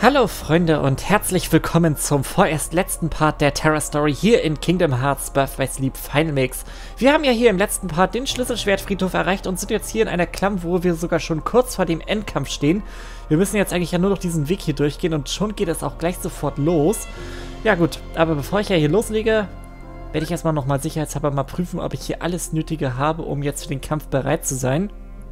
Hallo Freunde und herzlich willkommen zum vorerst letzten Part der Terra Story hier in Kingdom Hearts Birth by Sleep Final Mix. Wir haben ja hier im letzten Part den Schlüsselschwertfriedhof erreicht und sind jetzt hier in einer Klamm, wo wir sogar schon kurz vor dem Endkampf stehen. Wir müssen jetzt eigentlich ja nur noch diesen Weg hier durchgehen und schon geht es auch gleich sofort los. Ja gut, aber bevor ich ja hier loslege, werde ich erstmal nochmal sicherheitshalber mal prüfen, ob ich hier alles Nötige habe, um jetzt für den Kampf bereit zu sein.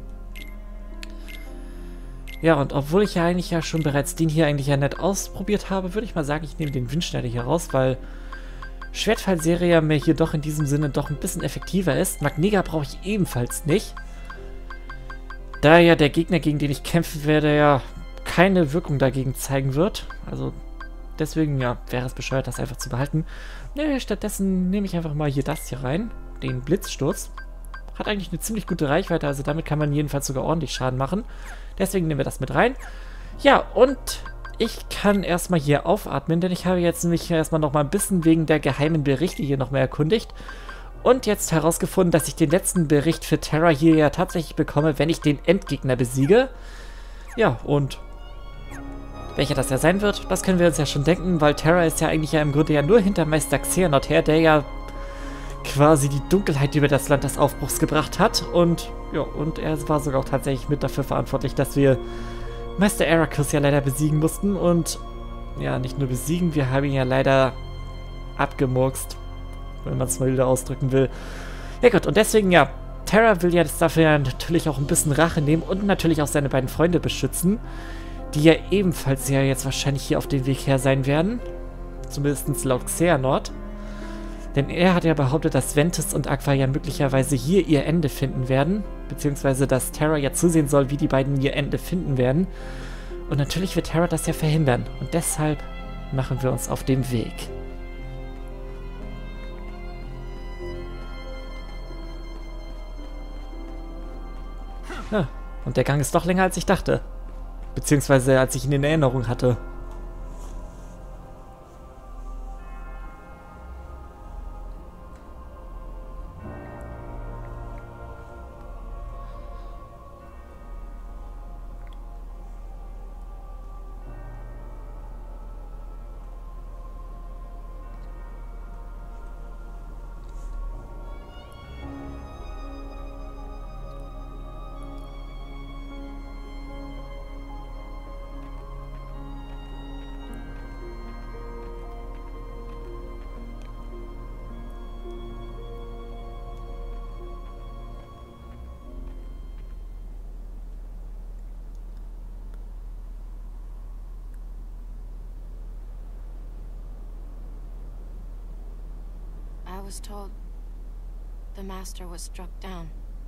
Ja, und obwohl ich ja eigentlich ja schon bereits den hier eigentlich ja nett ausprobiert habe, würde ich mal sagen, ich nehme den Windschneider hier raus, weil Schwertfallserie mir hier doch in diesem Sinne doch ein bisschen effektiver ist. Magnega brauche ich ebenfalls nicht. Da ja der Gegner, gegen den ich kämpfen werde, ja keine Wirkung dagegen zeigen wird. Also deswegen, ja, wäre es bescheuert, das einfach zu behalten. Nee, stattdessen nehme ich einfach mal hier das hier rein, den Blitzsturz. Hat eigentlich eine ziemlich gute Reichweite, also damit kann man jedenfalls sogar ordentlich Schaden machen. Deswegen nehmen wir das mit rein. Ja, und ich kann erstmal hier aufatmen, denn ich habe jetzt nämlich erstmal nochmal ein bisschen wegen der geheimen Berichte hier nochmal erkundigt. Und jetzt herausgefunden, dass ich den letzten Bericht für Terra hier ja tatsächlich bekomme, wenn ich den Endgegner besiege. Ja, und welcher das ja sein wird, das können wir uns ja schon denken, weil Terra ist ja eigentlich ja im Grunde ja nur hinter Meister Xehanort her, der ja quasi die Dunkelheit über das Land des Aufbruchs gebracht hat. Und ja, und er war sogar auch tatsächlich mit dafür verantwortlich, dass wir Meister Eraqus ja leider besiegen mussten. Und ja, nicht nur besiegen, wir haben ihn ja leider abgemurkst, wenn man es mal wieder ausdrücken will. Ja gut, und deswegen ja, Terra will ja dafür ja natürlich auch ein bisschen Rache nehmen und natürlich auch seine beiden Freunde beschützen, die ja ebenfalls ja jetzt wahrscheinlich hier auf dem Weg her sein werden. Zumindest laut Xehanort. Denn er hat ja behauptet, dass Ventus und Aqua ja möglicherweise hier ihr Ende finden werden. Beziehungsweise, dass Terra ja zusehen soll, wie die beiden ihr Ende finden werden. Und natürlich wird Terra das ja verhindern. Und deshalb machen wir uns auf den Weg. Ja, und der Gang ist doch länger, als ich dachte. Beziehungsweise, als ich ihn in Erinnerung hatte. I was told the Master was struck down.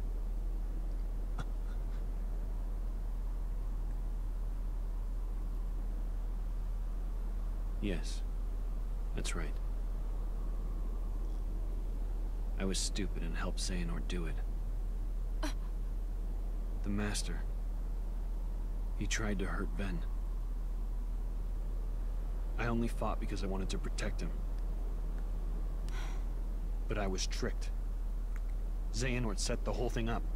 Yes, that's right. I was stupid and helped Xehanort do it. The Master. He tried to hurt Ven. I only fought because I wanted to protect him. But I was tricked. Xehanort set the whole thing up.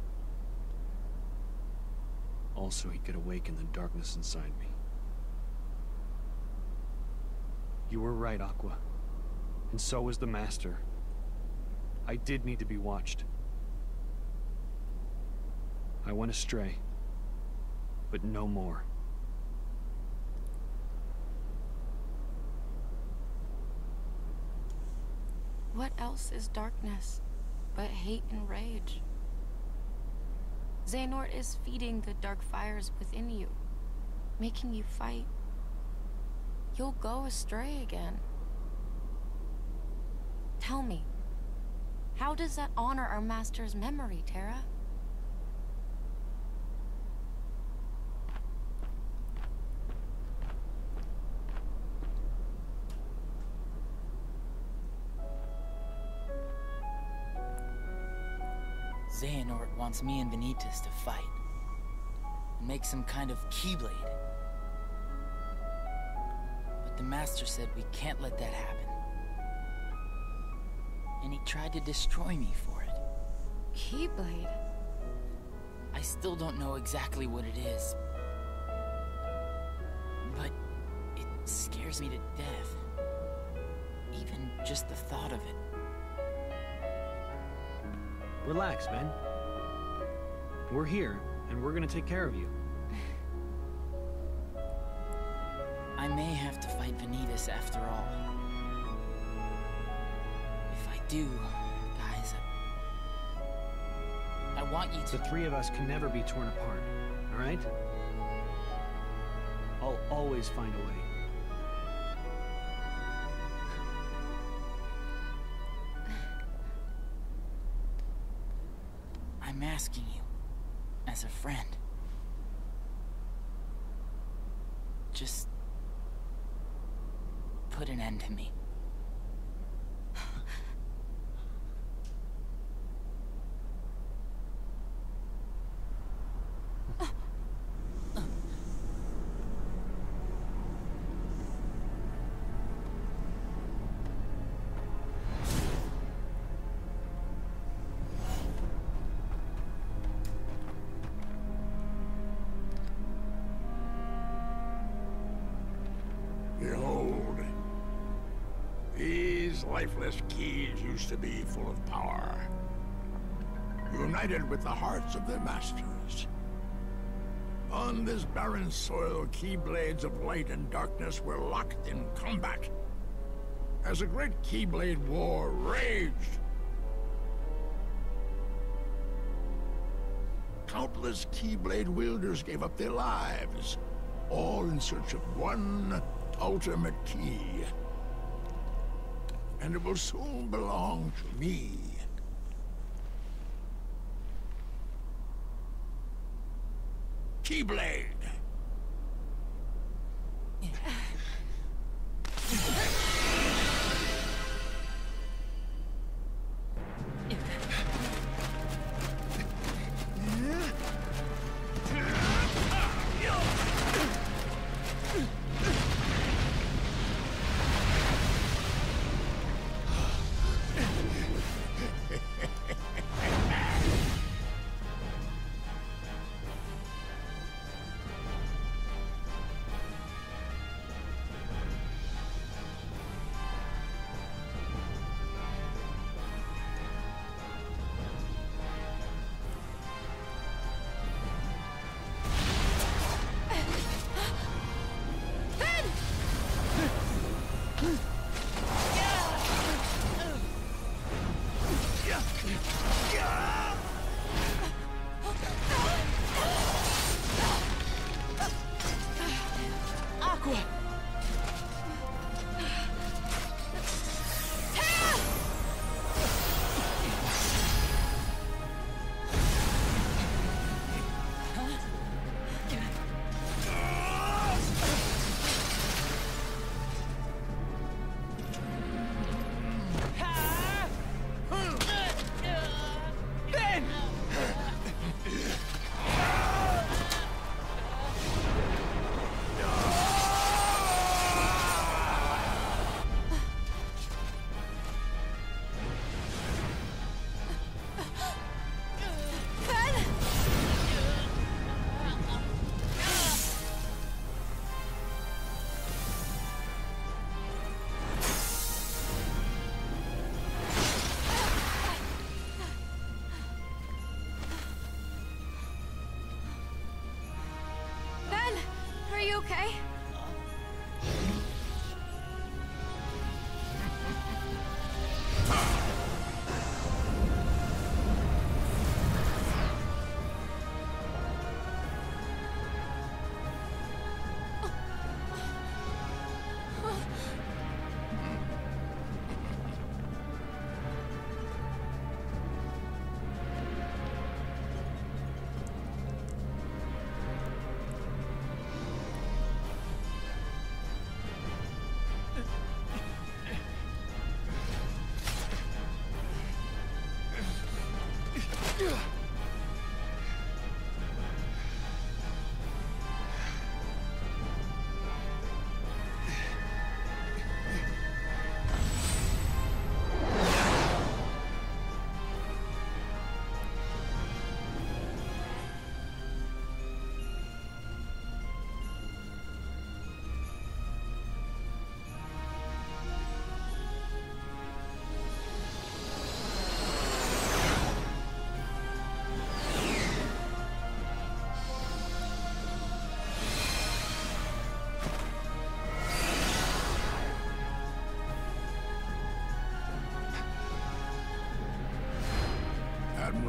Also, he could awaken the darkness inside me. You were right, Aqua. And so was the Master. I did need to be watched. I went astray. But no more. What else is darkness but hate and rage? Xehanort is feeding the dark fires within you, making you fight. You'll go astray again. Tell me, how does that honor our Master's memory, Terra? Xehanort wants me and Vanitas to fight. Make some kind of Keyblade. But the Master said we can't let that happen. And he tried to destroy me for it. Keyblade? I still don't know exactly what it is. But scares me to death. Even just the thought of it. Relax, man. We're here, and we're gonna take care of you. I may have to fight Vanitas after all. If I do, guys, I want you to... The three of us can never be torn apart, all right? I'll always find a way. I'm asking you, as a friend. Just... put an end to me. Behold, these lifeless keys used to be full of power, united with the hearts of their masters. On this barren soil, keyblades of light and darkness were locked in combat, as a great Keyblade war raged. Countless Keyblade wielders gave up their lives, all in search of one ultimate key. And it will soon belong to me. Keyblade! Are you okay?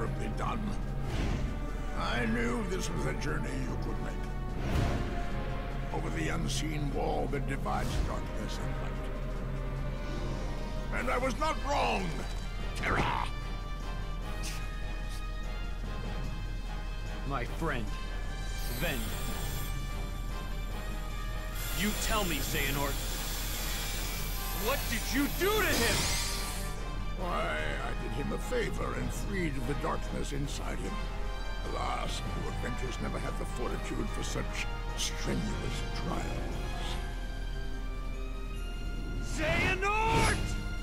admirably done. I knew this was a journey you could make. Over the unseen wall that divides darkness and light. And I was not wrong, Terra! My friend, Ven. You tell me, Xehanort. What did you do to him? Why, I did him a favor and freed the darkness inside him. Alas, new adventures never have the fortitude for such strenuous trials. Xehanort!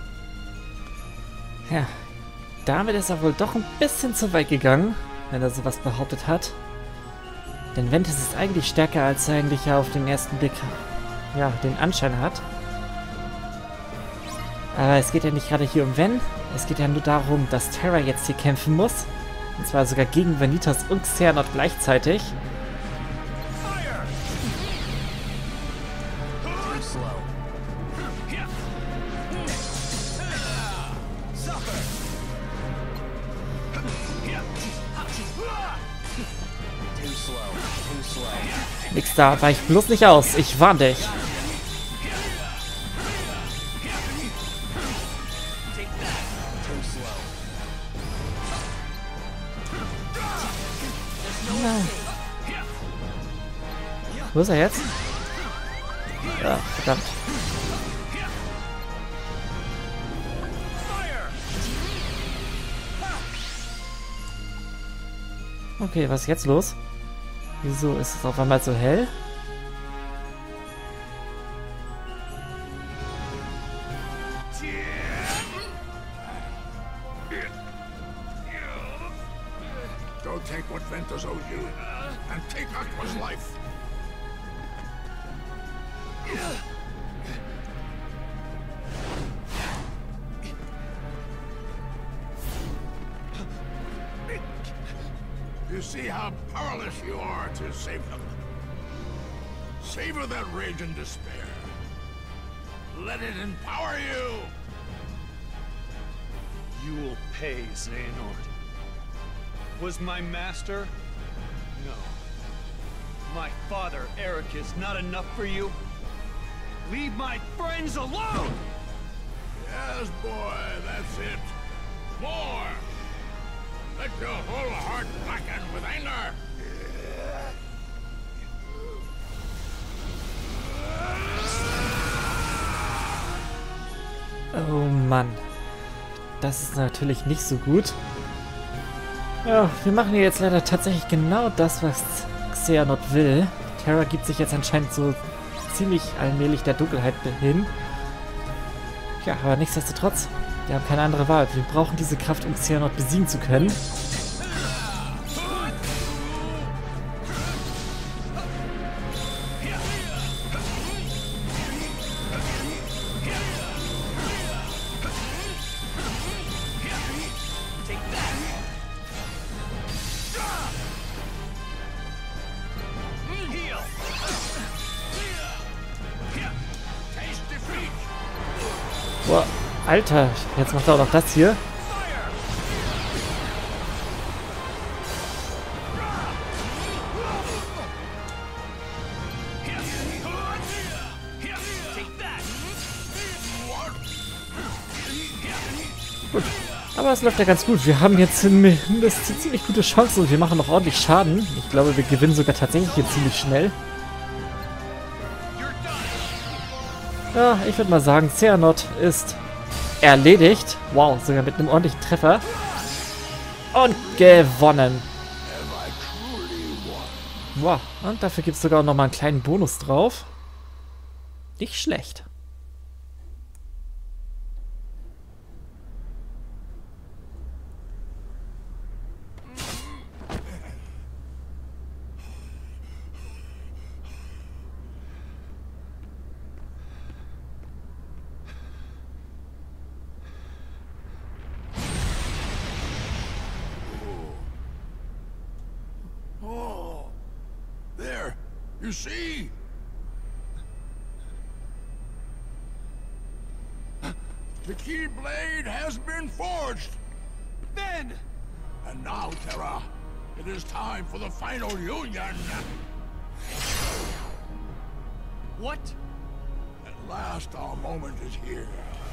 Ja, damit ist er wohl doch ein bisschen zu weit gegangen, wenn er sowas behauptet hat. Denn Ventus ist eigentlich stärker, als er eigentlich ja auf den ersten Blick ja, den Anschein hat. Aber es geht ja nicht gerade hier um Ven. Es geht ja nur darum, dass Terra jetzt hier kämpfen muss. Und zwar sogar gegen Vanitas und Xehanort gleichzeitig. Nix da, weich bloß nicht aus. Ich warn dich. Wo ist er jetzt? Ja, verdammt. Okay, was ist jetzt los? Wieso ist es auf einmal so hell? Go take what Ventus owes you, and take Aqua's life. You see how powerless you are to save them. Savor that rage and despair. Let it empower you. You'll pay, Xehanort. Was my master? No. My father, Eric, is not enough for you? Leave my friends alone! Yes, boy, that's it. More! Let your whole heart blacken with anger! Oh Mann. Das ist natürlich nicht so gut. Ja, wir machen hier jetzt leider tatsächlich genau das, was Xehanort will. Terra gibt sich jetzt anscheinend so ziemlich allmählich der Dunkelheit hin. Ja, aber nichtsdestotrotz, wir haben keine andere Wahl. Wir brauchen diese Kraft, um Xehanort besiegen zu können. Boah, Alter, jetzt macht er auch noch das hier. Gut, aber es läuft ja ganz gut. Wir haben jetzt zumindest ziemlich gute Chancen und wir machen noch ordentlich Schaden. Ich glaube, wir gewinnen sogar tatsächlich hier ziemlich schnell. Ja, ich würde mal sagen, Xehanort ist erledigt. Wow, sogar mit einem ordentlichen Treffer. Und gewonnen. Wow, und dafür gibt es sogar noch mal einen kleinen Bonus drauf. Nicht schlecht. You see? The Keyblade has been forged! Ven! And now, Terra, it is time for the final union. What? At last, our moment is here.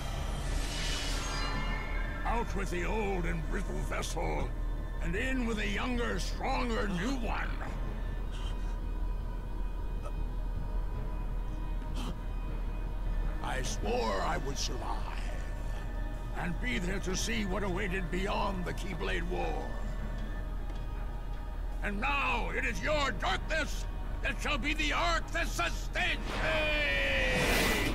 Out with the old and brittle vessel, and in with a younger, stronger new one. I swore I would survive, and be there to see what awaited beyond the Keyblade War. And now it is your darkness that shall be the arc that sustains me!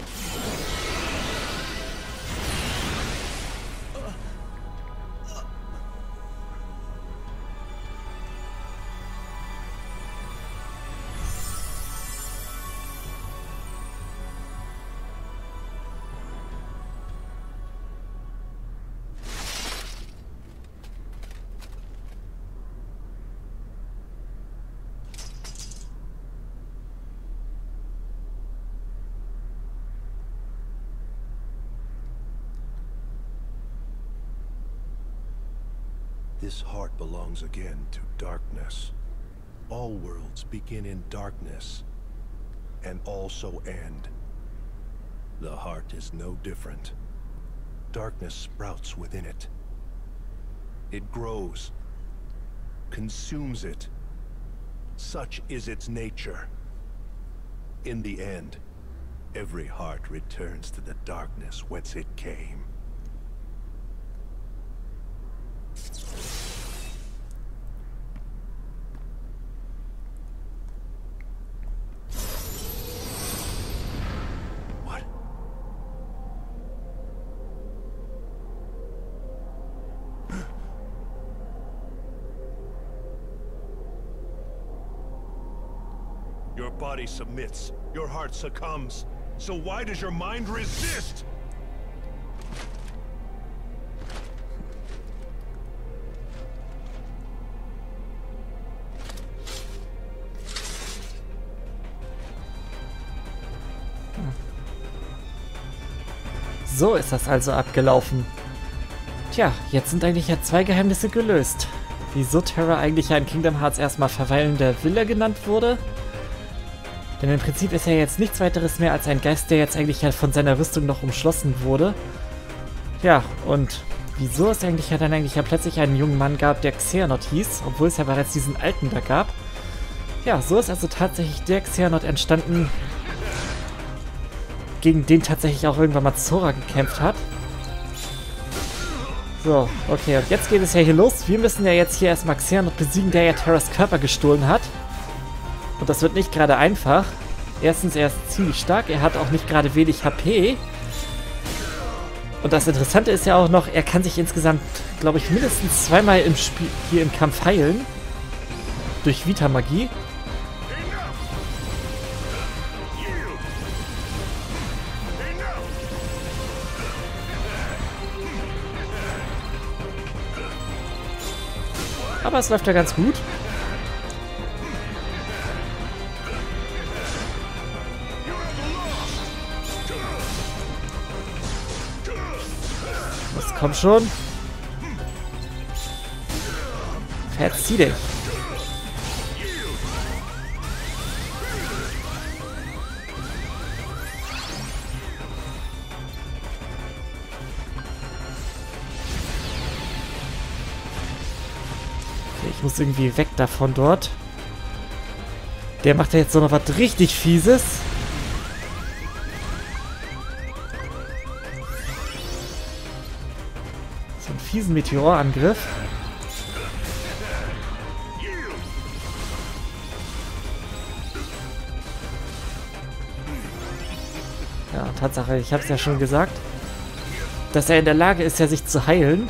This heart belongs again to darkness. All worlds begin in darkness, and also end. The heart is no different. Darkness sprouts within it. It grows, consumes it. Such is its nature. In the end, every heart returns to the darkness whence it came. What? Your body submits, your heart succumbs. So why does your mind resist? So ist das also abgelaufen. Tja, jetzt sind eigentlich ja 2 Geheimnisse gelöst. Wieso Terra eigentlich ja in Kingdom Hearts erstmal verweilender Wille genannt wurde? Denn im Prinzip ist er jetzt nichts weiteres mehr als ein Geist, der jetzt eigentlich ja von seiner Rüstung noch umschlossen wurde. Ja, und wieso es eigentlich ja dann eigentlich ja plötzlich einen jungen Mann gab, der Xehanort hieß, obwohl es ja bereits diesen alten da gab. Ja, so ist also tatsächlich der Xehanort entstanden, gegen den tatsächlich auch irgendwann mal Zora gekämpft hat. So, okay, und jetzt geht es ja hier los. Wir müssen ja jetzt hier erstmal Xehanort besiegen, der ja Terras Körper gestohlen hat. Und das wird nicht gerade einfach. Erstens, er ist ziemlich stark, er hat auch nicht gerade wenig HP. Und das Interessante ist ja auch noch, er kann sich insgesamt, glaube ich, mindestens 2-mal im Spiel hier im Kampf heilen. Durch Vita-Magie. Aber es läuft ja ganz gut. Das kommt schon. Verzieh dich. Ich muss irgendwie weg davon dort. Der macht ja jetzt so noch was richtig Fieses. So einen fiesen Meteorangriff. Ja, Tatsache, ich habe es ja schon gesagt, dass er in der Lage ist, ja sich zu heilen.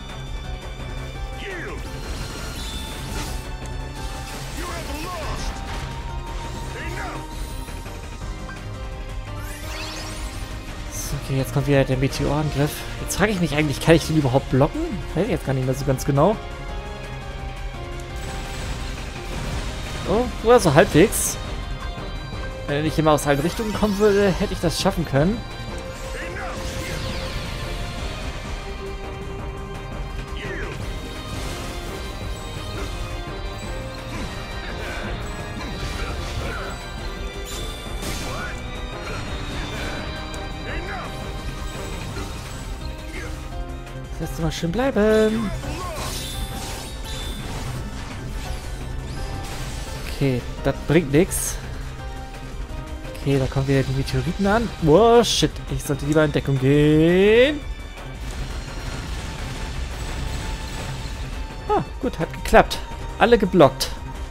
Okay, jetzt kommt wieder der Meteorangriff. Jetzt frage ich mich eigentlich, kann ich den überhaupt blocken? Weiß ich jetzt gar nicht mehr so ganz genau. Oh, so halbwegs. Wenn er nicht immer aus allen Richtungen kommen würde, hätte ich das schaffen können. Lass mal schön bleiben. Okay, das bringt nichts. Okay, da kommen wieder die Meteoriten an. Oh, shit. Ich sollte lieber in Deckung gehen. Ah, gut, hat geklappt. Alle geblockt.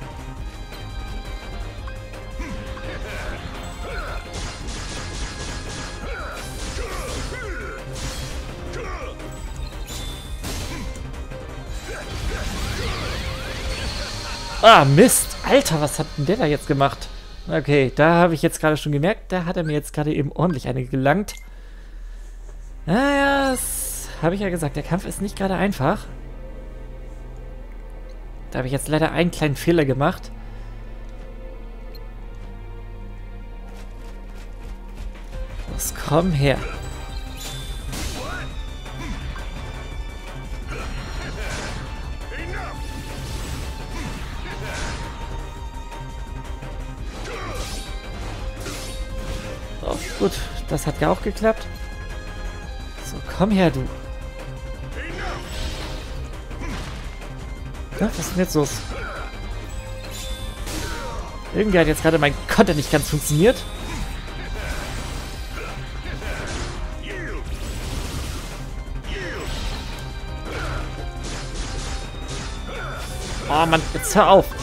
Ah, Mist. Alter, was hat denn der da jetzt gemacht? Okay, da habe ich jetzt gerade schon gemerkt, da hat er mir jetzt gerade eben ordentlich eine gelangt. Naja, das habe ich ja gesagt, der Kampf ist nicht gerade einfach. Da habe ich jetzt leider einen kleinen Fehler gemacht. Los, komm her. Oh, gut, das hat ja auch geklappt. So, komm her, du. Ja, was ist denn jetzt los? Irgendwie hat jetzt gerade mein Konter nicht ganz funktioniert. Oh Mann, jetzt hör auf.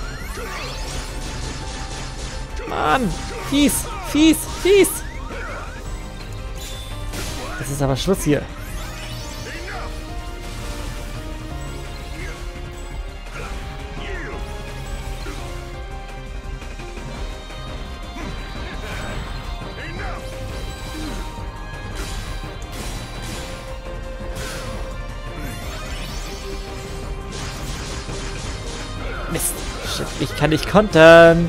Mann, fies, fies, fies. Das ist aber Schluss hier. Mist. Shit, ich kann nicht kontern.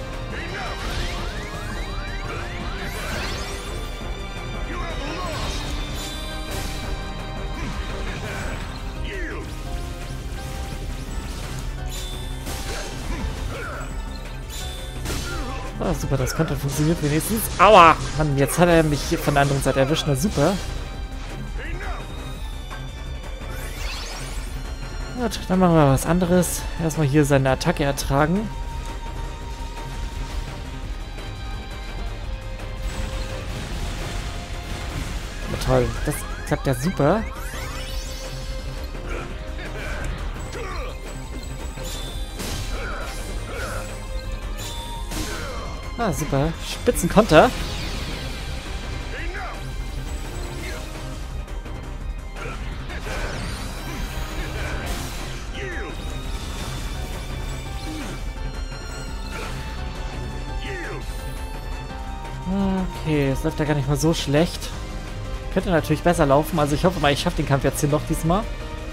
Oh, super, das Kontern funktioniert wenigstens. Aua! Mann, jetzt hat er mich von der anderen Seite erwischt. Na super. Gut, dann machen wir was anderes. Erstmal hier seine Attacke ertragen. Na toll, das klappt ja super. Ah, super. Spitzenkonter. Okay, es läuft ja gar nicht mal so schlecht. Könnte natürlich besser laufen. Also ich hoffe mal, ich schaffe den Kampf jetzt hier noch diesmal.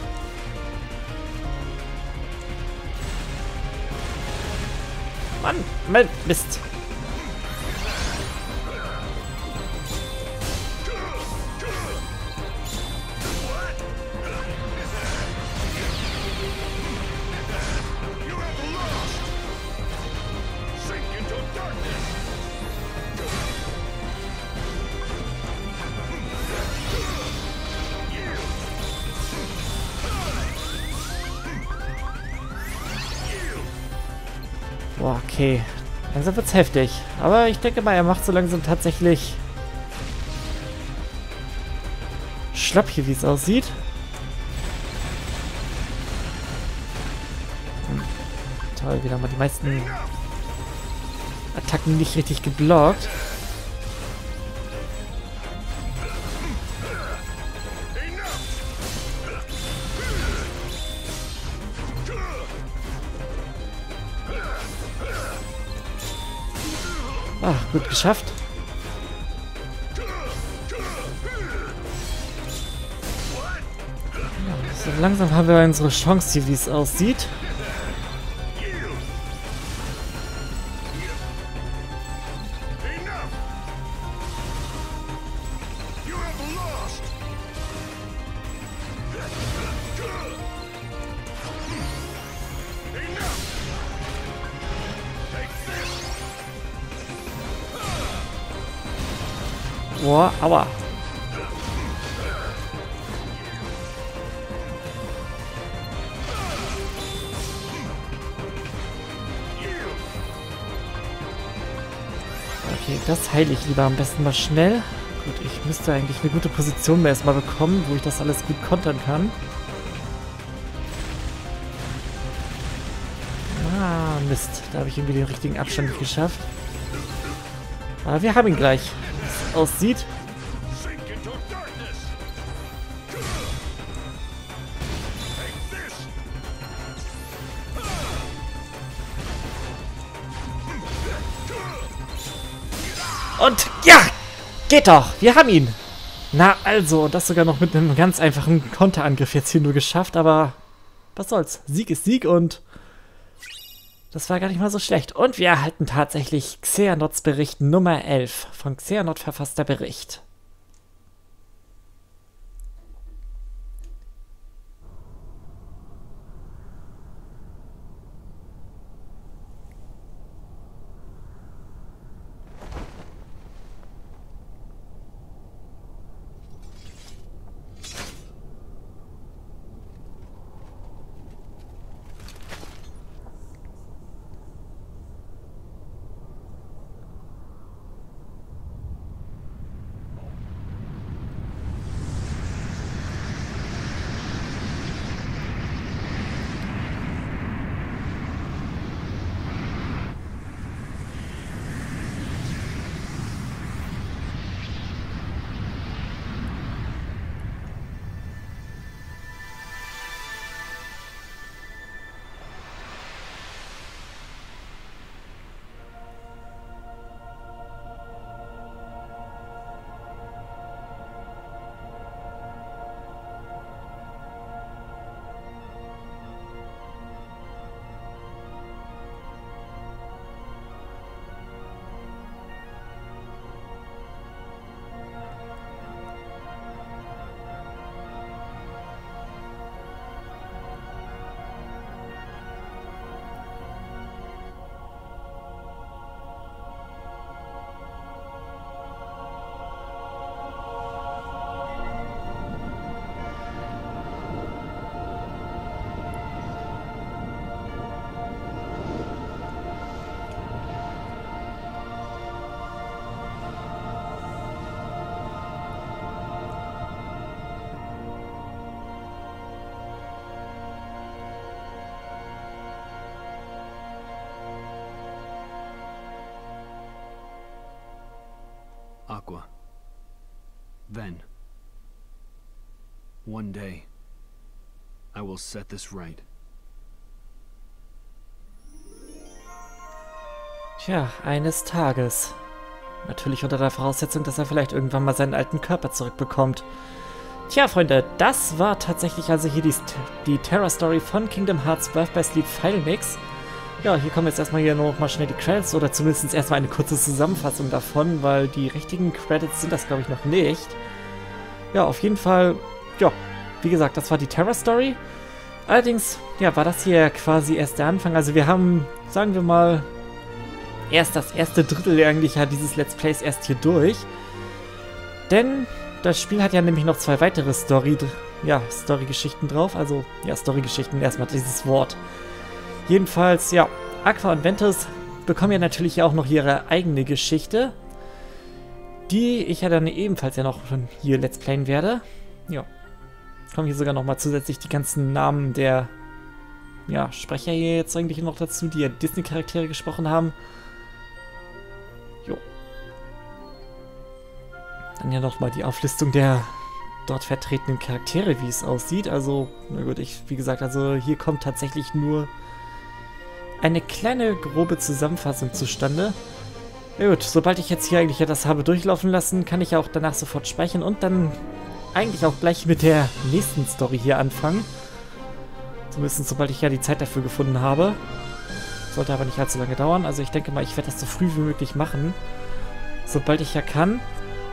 Mann, Mist. Boah, okay. Langsam wird's heftig. Aber ich denke mal, er macht so langsam tatsächlich schlapp hier, wie es aussieht. Toll, wieder mal die meisten Attacken nicht richtig geblockt. Ah, gut geschafft. So langsam haben wir unsere Chance hier, wie es aussieht. Boah, aua. Das heile ich lieber am besten mal schnell. Gut, ich müsste eigentlich eine gute Position mir erstmal bekommen, wo ich das alles gut kontern kann. Ah, Mist. Da habe ich irgendwie den richtigen Abstand nicht geschafft. Aber wir haben ihn gleich. Wie es aussieht. Und ja, geht doch. Wir haben ihn. Na also, das sogar noch mit einem ganz einfachen Konterangriff jetzt hier nur geschafft. Aber was soll's. Sieg ist Sieg und das war gar nicht mal so schlecht. Und wir erhalten tatsächlich Xehanots Bericht Nummer 11. Von Xehanot verfasster Bericht. Aqua. Then, one day, I will set this right. Tja, eines Tages. Natürlich unter der Voraussetzung, dass er vielleicht irgendwann mal seinen alten Körper zurückbekommt. Tja, Freunde, das war tatsächlich also hier die Terror-Story von Kingdom Hearts Birth by Sleep Final Mix. Ja, hier kommen jetzt erstmal hier noch mal schnell die Credits oder zumindest erstmal eine kurze Zusammenfassung davon, weil die richtigen Credits sind das, glaube ich, noch nicht. Ja, auf jeden Fall, ja, wie gesagt, das war die Terror-Story. Allerdings, ja, war das hier quasi erst der Anfang. Also wir haben, sagen wir mal, erst das erste Drittel eigentlich ja dieses Let's Plays erst hier durch. Denn das Spiel hat ja nämlich noch zwei weitere Story-Geschichten drauf. Also, ja, Story-Geschichten, erstmal dieses Wort. Jedenfalls, ja, Aqua und Ventus bekommen ja natürlich auch noch ihre eigene Geschichte, die ich ja dann ebenfalls ja noch hier Let's Playen werde. Ja, kommen hier sogar nochmal zusätzlich die ganzen Namen der, ja, Sprecher hier jetzt eigentlich noch dazu, die ja Disney-Charaktere gesprochen haben. Jo. Dann ja nochmal die Auflistung der dort vertretenen Charaktere, wie es aussieht. Also, na gut, wie gesagt, also hier kommt tatsächlich nur eine kleine, grobe Zusammenfassung zustande. Ja gut, sobald ich jetzt hier eigentlich ja das habe durchlaufen lassen, kann ich ja auch danach sofort speichern und dann eigentlich auch gleich mit der nächsten Story hier anfangen. Zumindest sobald ich ja die Zeit dafür gefunden habe. Sollte aber nicht allzu lange dauern. Also ich denke mal, ich werde das so früh wie möglich machen. Sobald ich ja kann.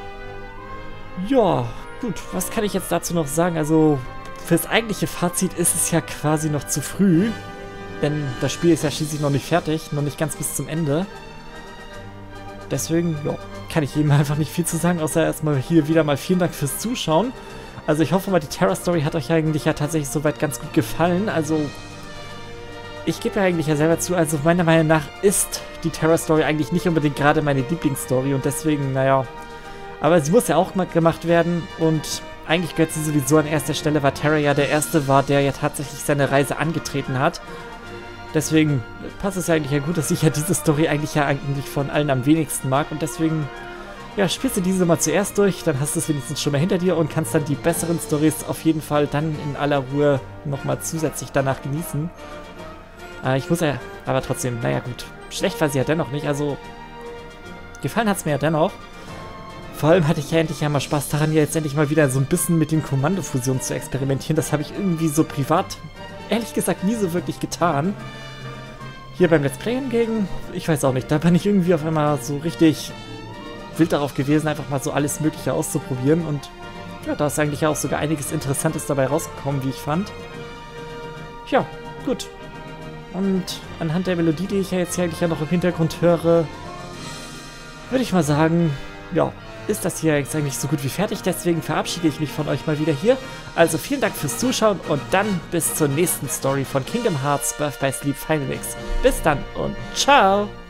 Ja, gut, was kann ich jetzt dazu noch sagen? Also fürs eigentliche Fazit ist es ja quasi noch zu früh. Denn das Spiel ist ja schließlich noch nicht fertig, noch nicht ganz bis zum Ende. Deswegen, ja, kann ich jedem einfach nicht viel zu sagen, außer erstmal hier wieder mal vielen Dank fürs Zuschauen. Also ich hoffe mal, die Terror-Story hat euch eigentlich ja tatsächlich soweit ganz gut gefallen. Also, ich gebe ja eigentlich ja selber zu, also meiner Meinung nach ist die Terra-Story eigentlich nicht unbedingt gerade meine Lieblingsstory und deswegen, naja, aber sie muss ja auch mal gemacht werden und eigentlich gehört sie sowieso an erster Stelle, weil Terra ja der Erste war, der ja tatsächlich seine Reise angetreten hat. Deswegen passt es ja eigentlich ja gut, dass ich ja diese Story eigentlich von allen am wenigsten mag und deswegen, ja, spielst du diese mal zuerst durch, dann hast du es wenigstens schon mal hinter dir und kannst dann die besseren Stories auf jeden Fall dann in aller Ruhe nochmal zusätzlich danach genießen. Ich muss ja, aber trotzdem, naja gut, schlecht war sie ja dennoch nicht, also gefallen hat es mir ja dennoch. Vor allem hatte ich ja endlich mal Spaß daran, ja jetzt endlich mal wieder so ein bisschen mit den Kommandofusionen zu experimentieren. Das habe ich irgendwie so privat, ehrlich gesagt, nie so wirklich getan. Hier beim Let's Play hingegen, ich weiß auch nicht, da bin ich irgendwie auf einmal so richtig wild darauf gewesen, einfach mal so alles Mögliche auszuprobieren. Und ja, da ist eigentlich auch sogar einiges Interessantes dabei rausgekommen, wie ich fand. Ja, gut. Und anhand der Melodie, die ich ja jetzt eigentlich ja noch im Hintergrund höre, würde ich mal sagen, ja, ist das hier jetzt eigentlich so gut wie fertig. Deswegen verabschiede ich mich von euch mal wieder hier. Also vielen Dank fürs Zuschauen und dann bis zur nächsten Story von Kingdom Hearts Birth by Sleep Final Mix. Bis dann und ciao!